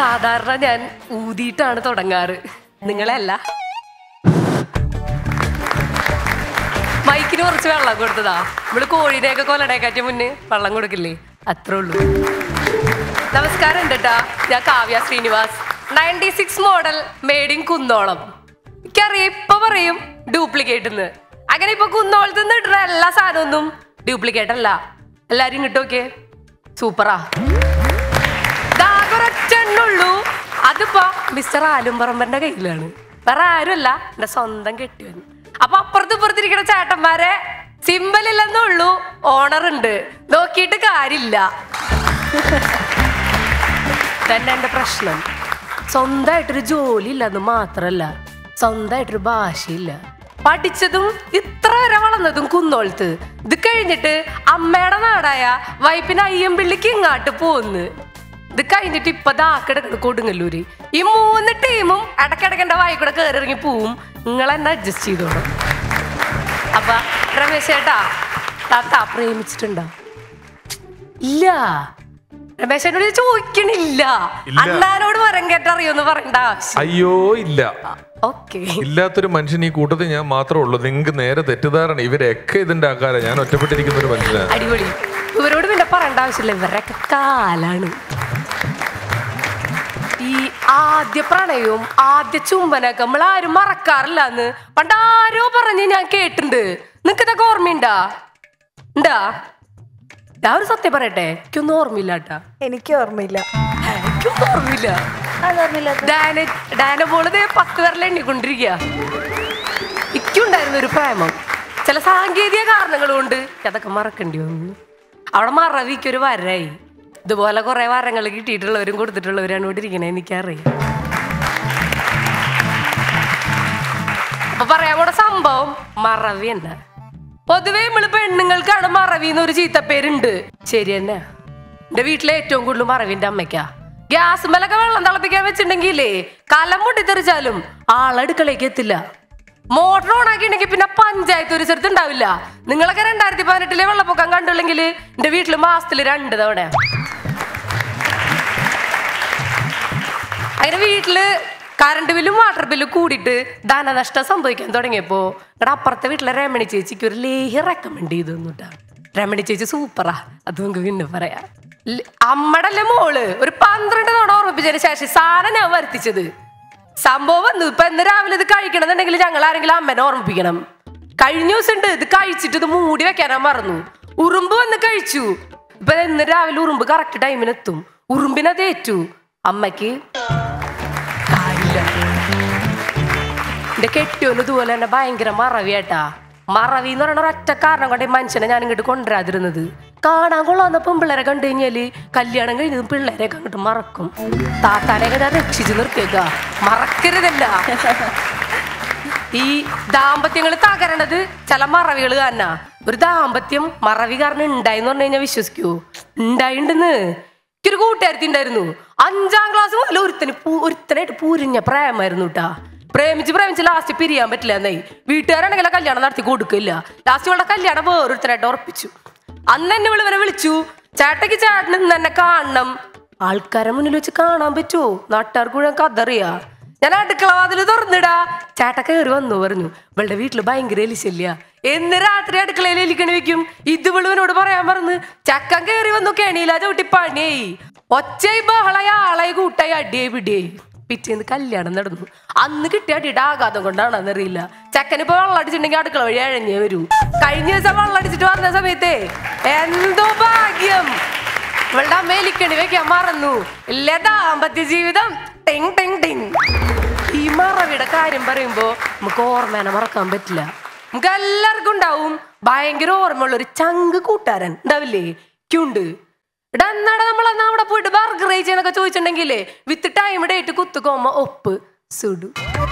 സാധാരണ ഞാൻ ഊതിയിട്ടാണ് തുടങ്ങാറ്, നിങ്ങളല്ല. മൈക്കിന് കുറച്ച് വെള്ളം കൊടുത്തതാ. നമ്മള് കോഴിനെയൊക്കെ കൊല്ലടേക്കാറ്റ് മുന്നേ വെള്ളം കൊടുക്കില്ലേ, അത്രേ ഉള്ളൂ. നമസ്കാരം ഉണ്ട് കേട്ടാ, ഞാൻ Kavya Srinivas. 96 model, made in Kunnolam. എനിക്കറിയാം ഇപ്പൊ പറയും ഡ്യൂപ്ലിക്കേറ്റ് എന്ന്. അങ്ങനെ ഇപ്പൊ കുന്നോളത്ത് നിന്ന് ഇടുന്ന എല്ലാ സാധനമൊന്നും ഡ്യൂപ്ലിക്കേറ്റ് അല്ല. എല്ലാരും ഇങ്ങോട്ട് നോക്കിയേ, സൂപ്പറാ. ഒറ്റെണ്ണുള്ളൂ, അതിപ്പോ മിസ്റ്റർ ആലുംപറമ്പന്റെ കയ്യിലാണ്. വേറെ ആരുമല്ല, എന്റെ സ്വന്തം കെട്ടിയവൻ. അപ്പൊ അപ്പുറത്ത് ഇപ്പുറത്തിരിക്കുന്ന ചേട്ടന്മാരെ സിമ്പൽ ഇല്ലെന്നുള്ളൂ, ഓണർ ഉണ്ട്, നോക്കിയിട്ട് കാര്യമില്ല. തന്നെ എന്റെ പ്രശ്നം. സ്വന്തമായിട്ടൊരു ജോലി ഇല്ലെന്ന് മാത്രല്ല, സ്വന്തമായിട്ടൊരു ഭാഷയില്ല. പഠിച്ചതും ഇത്ര വരെ വളർന്നതും കുന്നോളത്ത്. ഇത് കഴിഞ്ഞിട്ട് അമ്മയുടെ നാടായ വൈപ്പിന് അയ്യമ്പിള്ളിക്ക് ഇങ്ങാട്ട് പോന്ന്. ഇത് കഴിഞ്ഞിട്ട് ഇപ്പൊ ദാക്കിടക്കണ കൊടുങ്ങല്ലൂര്. ഈ 3 ടീമും ഇടക്കിടക്കെന്റെ വായിക്കൂടെ കയറി ഇറങ്ങി പോവും. നിങ്ങൾ എന്നെ അഡ്ജസ്റ്റ് ചെയ്തോളും. അപ്പൊ രമേശ് ചേട്ടാ, താത്ത പ്രേമിച്ചിട്ടുണ്ടോ? ഇല്ല. രമേശനോട് ചോദിക്കണില്ല. അണ്ണാനോട് മരം കേട്ടറിയോന്ന് പറയണ്ട ആവശ്യം. അയ്യോ ഇല്ല. ഓക്കെ. ഇല്ലാത്തൊരു മനുഷ്യൻ ഈ കൂട്ടത്തിൽ ഞാൻ മാത്രമേ ഉള്ളൂ. നിങ്ങൾക്ക് നേരെ തെറ്റിദ്ധാരണ. ഇവരൊക്കെ ഇതിന്റെ ആൾക്കാരാണ്. ഞാൻ ഒറ്റപ്പെട്ടിരിക്കുന്ന ഒരു മനുഷ്യനാണ്. അടിപൊളി. ഇവരോട് പിന്നെ പറയേണ്ട ആവശ്യമില്ല, ഇവരൊക്കെ കാലാണ്. ഈ ആദ്യ പ്രണയവും ആദ്യ ചുംബനൊക്കെ നമ്മൾ ആരും മറക്കാറില്ലെന്ന് പണ്ടാരോ പറഞ്ഞ് ഞാൻ കേട്ടിട്ടുണ്ട്. നിനക്ക് ഇതൊക്കെ ഓർമ്മയുണ്ടാ? ഉണ്ടാ? ഞാൻ ഒരു സത്യം പറയട്ടെ, എനിക്കൊന്നും ഓർമ്മയില്ല കേട്ടാ. എനിക്ക് ഓർമ്മയില്ല. എനിക്കൊന്നും ഓർമ്മയില്ല. ഡാന പോണത് 10 പേരിൽ എണ്ണിക്കൊണ്ടിരിക്കുക. എനിക്കുണ്ടായിരുന്ന ഒരു പ്രേമം ചില സാങ്കേതിക കാരണങ്ങൾ കൊണ്ട് അതൊക്കെ മറക്കേണ്ടി വന്നു. അവിടെ മറവിക്കൊരു വരായി. ഇതുപോലെ കുറെ വരങ്ങൾ കിട്ടിയിട്ടുള്ളവരും കൊടുത്തിട്ടുള്ളവരാണ് ഇവിടെ ഇരിക്കണേ, എനിക്കറിയാം. അപ്പൊ പറയാൻ കൂടെ സംഭവം മറവി തന്നെ. പൊതുവേ നമ്മള് പെണ്ണുങ്ങൾക്കാണ് മറവിന്ന് ഒരു ചീത്തപ്പേരുണ്ട്. ശരി തന്നെ. എന്റെ വീട്ടിലെ ഏറ്റവും കൂടുതൽ മറവിന്റെ അമ്മയ്ക്കാ. ഗ്യാസ് മേലൊക്കെ വെള്ളം തിളപ്പിക്കാൻ വെച്ചിട്ടുണ്ടെങ്കിലേ കലം പൊട്ടിത്തെറിച്ചാലും ആളടുക്കളേക്ക് എത്തില്ല. മോട്ടർ ഓണാക്കിയിട്ടുണ്ടെങ്കിൽ പിന്നെ പഞ്ചായത്ത് ഒരു സ്ഥലത്ത് ഉണ്ടാവില്ല. നിങ്ങളൊക്കെ 2018 വെള്ളപ്പൊക്കം കണ്ടുള്ളെങ്കിൽ എന്റെ വീട്ടില് മാസത്തിൽ 2 തവണ. അങ്ങനെ വീട്ടില് കറണ്ട് ബില്ലും വാട്ടർ ബില്ലും കൂടിയിട്ട് ധനനഷ്ടം സംഭവിക്കാൻ തുടങ്ങിയപ്പോ ഇവിടെ അപ്പുറത്തെ വീട്ടിലെ രമണി ചേച്ചിക്ക് ഒരു ലേഹ്യം റെക്കമെൻഡ് ചെയ്തു തന്നുട്ടാ. രമണി ചേച്ചി സൂപ്പറാ, അത് നമുക്ക് പിന്നെ പറയാം. അമ്മടല്ലേ മോള് ഒരു 12 തവണ ഓർമ്മിപ്പിച്ചതിന് ശേഷം സാധനം ഞാൻ വരുത്തിച്ചത്. സംഭവം വന്നു. ഇപ്പൊ ഇന്ന് രാവിലെ ഇത് കഴിക്കണമെന്നുണ്ടെങ്കിൽ ഞങ്ങൾ ആരെങ്കിലും അമ്മനെ ഓർമ്മിപ്പിക്കണം. കഴിഞ്ഞ ദിവസം ഉണ്ട് ഇത് കഴിച്ചിട്ട് ഇത് മൂടി വെക്കാനാ മറന്നു. ഉറുമ്പ് വന്ന് കഴിച്ചു. ഇപ്പൊ ഇന്ന് രാവിലെ ഉറുമ്പ് കറക്റ്റ് ടൈമിന് എത്തും. ഉറുമ്പിനെ തേറ്റു. അമ്മക്ക് എന്റെ കെട്ടിയോന് ഇതുപോലെ തന്നെ ഭയങ്കര മറവിയാട്ടാ. മറവി എന്ന് പറയുന്ന ഒരൊറ്റ കാരണം കൊണ്ട് മനുഷ്യനെ ഞാൻ ഇങ്ങോട്ട് കൊണ്ടുവരാതിരുന്നത്. കാണാൻ കൊള്ളാവുന്ന പെൺപിള്ളേരെ കണ്ടു കഴിഞ്ഞാല് കല്യാണം കഴിഞ്ഞതും പിള്ളേരെയൊക്കെ അങ്ങോട്ട് മറക്കും. താത്താനെയൊക്കെ ഞാൻ രക്ഷിച്ചു നിർത്തിയേക്ക, മറക്കരുതല്ല. ഈ ദാമ്പത്യങ്ങൾ തകരണത് ചില മറവികൾ കാരണ. ഒരു ദാമ്പത്യം മറവി കാരണം ഉണ്ടായിന്ന് പറഞ്ഞു കഴിഞ്ഞാൽ വിശ്വസിക്കൂ? ഉണ്ടായിണ്ടെന്ന്. എനിക്കൊരു കൂട്ടുകാരത്തി ഉണ്ടായിരുന്നു. 5ാം ക്ലാസ് മുതൽ ഒരുത്തനായിട്ട് പൂരിഞ്ഞ പ്രേമായിരുന്നു കേട്ടാ. പ്രേമിച്ച് ലാസ്റ്റ് പിരിയാൻ പറ്റില്ല എന്നായി. വീട്ടുകാരാണെങ്കിൽ കല്യാണം നടത്തി കൊടുക്കില്ല. ലാസ്റ്റ് ഇവളുടെ കല്യാണം വേറൊരുത്തനായിട്ട് ഉറപ്പിച്ചു. അന്ന് എന്നെ ഇവരെ വിളിച്ചു, ചേട്ടയ്ക്ക് ചേട്ടന് ഇന്ന് എന്നെ കാണണം. ആൾക്കാരെ മുന്നിൽ വെച്ച് കാണാൻ പറ്റുമോ? നാട്ടുകാർക്ക് മുഴുവൻ കഥറിയാ. ഞാൻ അടുക്കള വാതില് തുറന്നിടാ. ചേട്ട കയറി വന്നു പറഞ്ഞു, ഇവളുടെ വീട്ടില് ഭയങ്കര എലിശല്യ. എന്ന് രാത്രി അടുക്കളയിൽ എലിക്കണി വെക്കും. ഇത് വിളുവിനോട് പറയാൻ പറഞ്ഞു. ചക്കൻ കയറി വന്നു, കെണിയിലാ ചവിട്ടി പണിയായി. ഒച്ചയായി ബഹളായി, ആളായി കൂട്ടായി, അടിയായി പിടിയായി. പിറ്റേന്ന് കല്യാണം നടന്നു. അന്ന് കിട്ടിയ അടിയുടെ ആഘാതം കൊണ്ടാണെന്നറിയില്ല ചെക്കനിപ്പോ വെള്ളടിച്ചിട്ടുണ്ടെങ്കിൽ അടുക്കള വഴി അഴഞ്ഞേ വരൂ. കഴിഞ്ഞ ദിവസം വെള്ളടിച്ചിട്ട് വന്ന സമയത്തേ എന്തോ ഭാഗ്യം, ഇവളുടെ അമ്മ എലിക്കണി വെക്കാൻ മറന്നു. ഇല്ല ദാമ്പത്യ ജീവിതം ടിങ് ടിങ് ടിങ്. ഈ മറവിയുടെ കാര്യം പറയുമ്പോ നമുക്ക് ഓർമ്മേനെ മറക്കാൻ പറ്റില്ല. നമുക്ക് എല്ലാവർക്കും ഉണ്ടാവും ഭയങ്കര ഓർമ്മയുള്ള ഒരു ചങ്ക് കൂട്ടുകാരൻ ഉണ്ടാവില്ലേ? ക്കുണ്ട്. ഇവിടെ എന്നാടെ നമ്മളന്ന് അവിടെ പോയിട്ട് ബർഗർ കഴിച്ചെന്നൊക്കെ ചോദിച്ചിട്ടുണ്ടെങ്കിലേ വിത്ത് ടൈം ഡേറ്റ് കുത്തുക്കോമ്മ ഒപ്പ് സുഡു.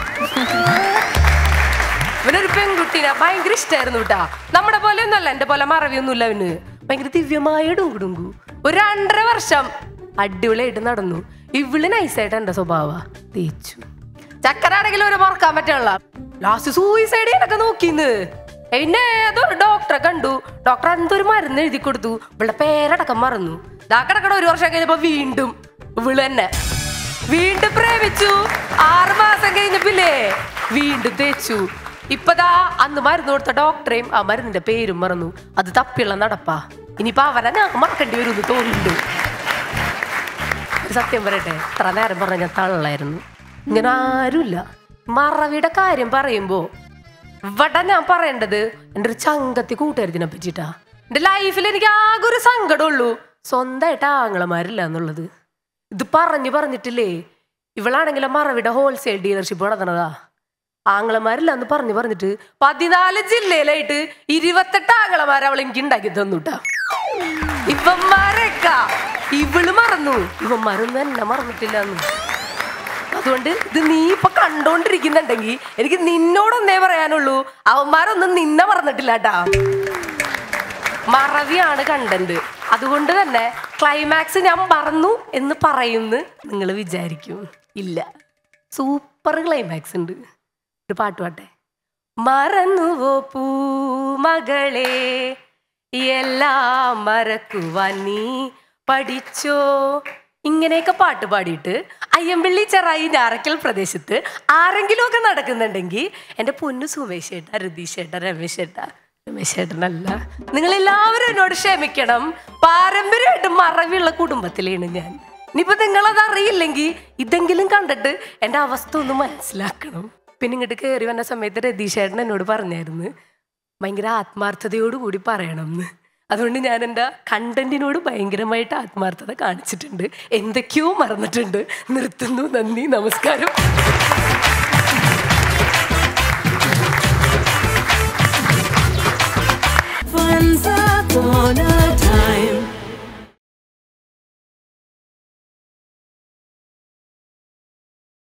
ഇവനൊരു പെൺകുട്ടീനെ ഭയങ്കര ഇഷ്ടമായിരുന്നു കേട്ടാ. നമ്മുടെ പോലെ ഒന്നല്ല, എന്റെ പോലെ മറവിയൊന്നുമില്ല. അവന് ഭയങ്കര ദിവ്യമായ ഡുങ്കുടുങ്കു. ഒരു 2.5 വർഷം അടിപൊളിയായിട്ട് നടന്നു. ഇവള് നൈസായിട്ട് എന്റെ സ്വഭാവ തേച്ചു. ചക്കനാണെങ്കിലും ഒരു മറക്കാൻ പറ്റാനുള്ള. ലാസ്റ്റ് സൂയിസൈഡ് ചെയ്യാനൊക്കെ നോക്കിന്ന്. പിന്നെ ഏതൊരു ഡോക്ടറെ കണ്ടു. ഡോക്ടർ എന്തൊരു മരുന്ന് എഴുതി കൊടുത്തു. ഇവളുടെ പേരടക്കം മറന്നു. കിടക്കട 1 വർഷം കഴിഞ്ഞപ്പോ വീണ്ടും ഇവള് തന്നെ വീണ്ടും പ്രേമിച്ചു. 6 മാസം കഴിഞ്ഞപ്പില്ലേ വീണ്ടും തേച്ചു. ഇപ്പതാ അന്ന് മരുന്ന് കൊടുത്ത ഡോക്ടറേയും ആ മരുന്നിന്റെ പേരും മറന്നു. അത് തപ്പിയുള്ള നടപ്പാ. ഇനിയിപ്പോ അവരെ ഞാൻ മറക്കേണ്ടി വരുമെന്ന് തോന്നുന്നുണ്ട്. സത്യം പറയട്ടെ, എത്ര നേരം പറഞ്ഞ ഞാൻ തള്ളായിരുന്നു. ഇങ്ങനെ ആരുമില്ല. മറവിയുടെ കാര്യം പറയുമ്പോ ഇവിടെ ഞാൻ പറയേണ്ടത് എൻ്റെ ഒരു ചങ്കത്തി കൂട്ടുകാരത്തിനെ പറ്റിട്ടാ. എൻ്റെ ലൈഫിൽ എനിക്ക് ആകെ ഒരു സങ്കടമുള്ളൂ, സ്വന്തമായിട്ട് ആങ്ങളമാരില്ല എന്നുള്ളത്. ഇത് പറഞ്ഞിട്ടില്ലേ, ഇവളാണെങ്കിലും മറവിയുടെ ഹോൾസെയിൽ ഡീലർഷിപ്പ് നടത്തണതാ. ആങ്ങളമാരില്ല എന്ന് പറഞ്ഞിട്ട് 14 ജില്ലയിലായിട്ട് 28 ആങ്ങളമാരെ അവൾ എനിക്ക് ഉണ്ടാക്കി തന്നുട്ടാ. ഇവന്മാരൊക്കെ ഇവള് മറന്നു, ഇവന്മാരൊന്നും എന്നെ മറന്നിട്ടില്ല എന്ന്. അതുകൊണ്ട് ഇത് നീ ഇപ്പൊ കണ്ടോണ്ടിരിക്കുന്നുണ്ടെങ്കിൽ എനിക്ക് നിന്നോടൊന്നേ പറയാനുള്ളൂ, അവന്മാരൊന്നും നിന്നെ മറന്നിട്ടില്ല കേട്ടാ. മറവിയാണ് കണ്ടന്റ്. അതുകൊണ്ട് തന്നെ ക്ലൈമാക്സ് ഞാൻ മറന്നു എന്ന് പറയുന്നു നിങ്ങൾ വിചാരിക്കും. ഇല്ല, സൂപ്പർ ക്ലൈമാക്സ് ഉണ്ട്. ഒരു പാട്ടെ. മറന്നുവോ പൂമകളെ എല്ലാം മറക്കുവാൻ നീ പഠിച്ചോ. ഇങ്ങനെയൊക്കെ പാട്ട് പാടിയിട്ട് അയ്യമ്പള്ളി ചെറായി ഞാറക്കൽ പ്രദേശത്ത് ആരെങ്കിലും ഒക്കെ നടക്കുന്നുണ്ടെങ്കിൽ എൻ്റെ പൊന്നു സുമേഷ് ഏട്ടാ, രതീഷ് ഏട്ടാ, രമേശ് ഏട്ടനല്ല, നിങ്ങളെല്ലാവരും എന്നോട് ക്ഷമിക്കണം. പാരമ്പര്യമായിട്ട് മറവിയുള്ള കുടുംബത്തിലാണ് ഞാൻ. ഇനിയിപ്പോൾ നിങ്ങളത് അറിയില്ലെങ്കിൽ ഇതെങ്കിലും കണ്ടിട്ട് എൻ്റെ അവസ്ഥ ഒന്ന് മനസ്സിലാക്കണം. പിന്നെ ഇങ്ങോട്ട് കയറി വന്ന സമയത്ത് രതീഷ് ഏട്ടൻ എന്നോട് പറഞ്ഞായിരുന്നു ഭയങ്കര ആത്മാർത്ഥതയോടുകൂടി പറയണം എന്ന്. അതുകൊണ്ട് ഞാൻ എൻ്റെ കണ്ടന്റിനോട് ഭയങ്കരമായിട്ട് ആത്മാർത്ഥത കാണിച്ചിട്ടുണ്ട്. എന്തൊക്കെയോ മറന്നിട്ടുണ്ട്. നിർത്തുന്നു. നന്ദി, നമസ്കാരം. Funsuponatime.